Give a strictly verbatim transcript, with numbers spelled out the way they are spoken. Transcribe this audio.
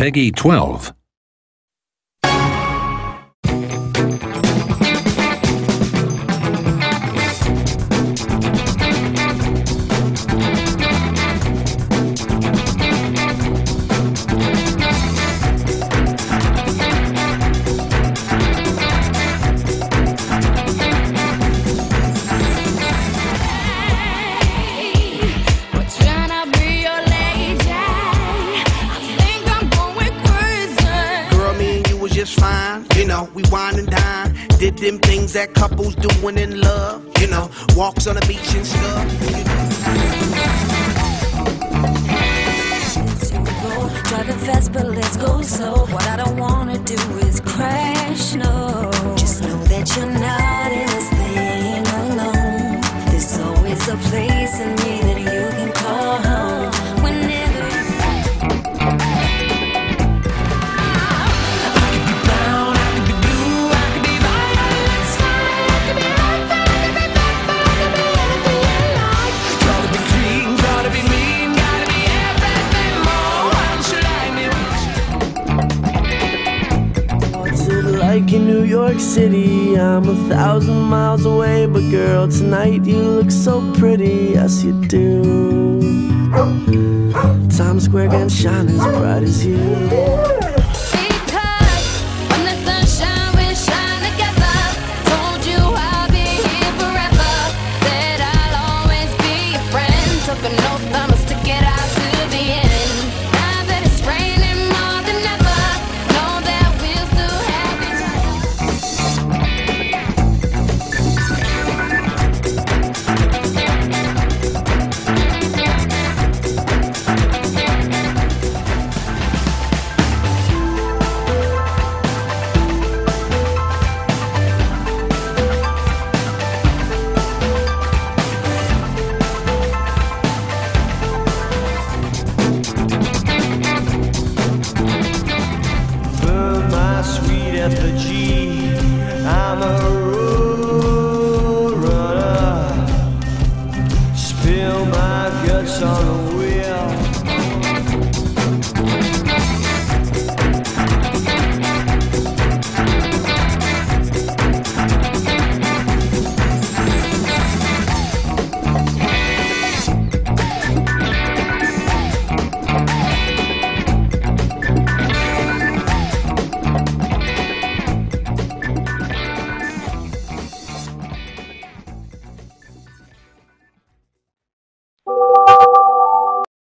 Peggy twelve. Just fine, you know, we wine and dine. Did them things that couples doing in love, you know, walks on the beach and stuff. Driving fast, but let's go slow. What I don't wanna do is crash, no. Just know that you're not in this thing alone. There's always a place in me that you can call home. Whenever like in New York City, I'm a thousand miles away, but girl, tonight you look so pretty, yes you do. Times Square can shine as bright as you.